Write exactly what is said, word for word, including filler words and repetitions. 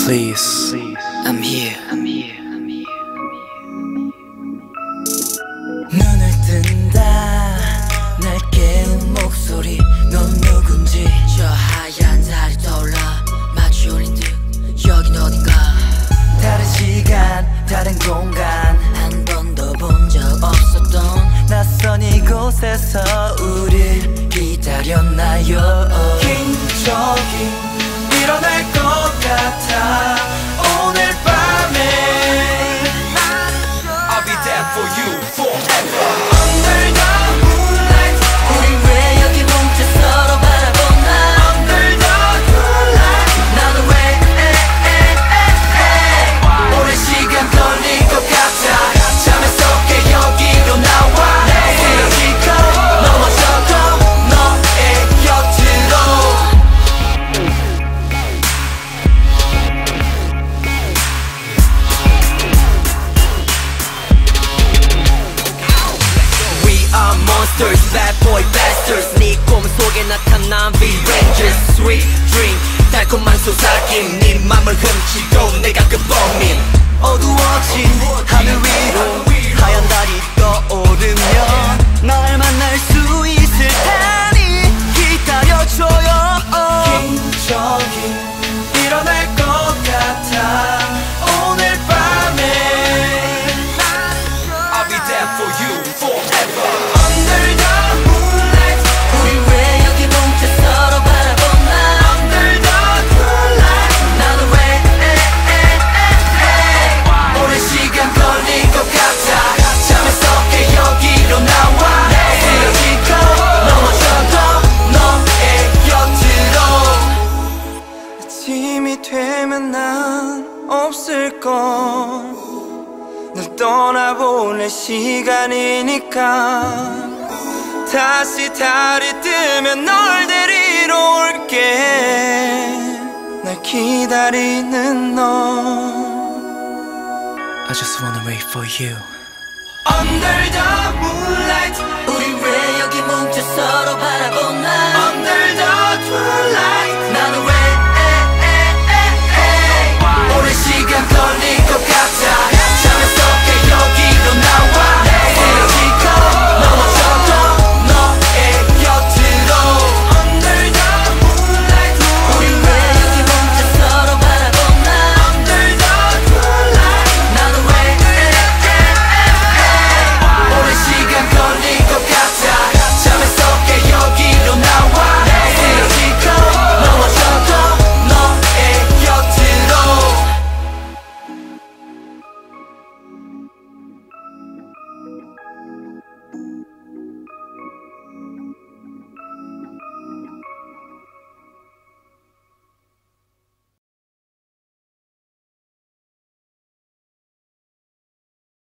Please, I'm here. I'm here. 눈을 뜬다 날 깨운 목소리 넌 누군지 저 하얀 달이 떠올라 마치 우린 듯 여긴 어딘가 다른 시간 다른 공간 한 번도 본 적 없었던 낯선 이곳에서 우릴 기다렸나요 긴적이 일어날 것 같아 오늘 밤에 I'll be there for you forever. Under the moonlight 우리 왜 여기 뭉쳐 서로 바라보나 Under the moonlight 나는 왜 오랜 시간 걸릴 것 같아 잠에서 깨 여기로 나와 쓰러지고 넘어져도 너의 곁으로 We are monsters, bad boy bastards. 네 꿈 속에 나타난 V-Rangers. Sweet dream, 달콤한 속삭임. 네 맘을 훔치고 내가 그 범인. 어두워진 하늘 위로 하얀 달이 떠오르면 날 만날 수 있을 테니 기다려줘요 긴적이 일어날 것 같아 오늘 밤에 I'll be there for you forever. Under the moonlight 우리 왜 여기 뭉쳐 서로 바라보나 Under the moonlight 나는 왜 오랜 시간 걸릴 것 같아 잠에서 깨 여기로 나와 쓰러지고 넘어져도 너의 곁으로 아침이 되면 난 없을걸 널 떠나보낼 시간이니까 다시 달이 뜨면 널 데리러 올게 날 기다리는 너 I just wanna wait for you. Under the moonlight 우리 왜 여기 뭉쳐서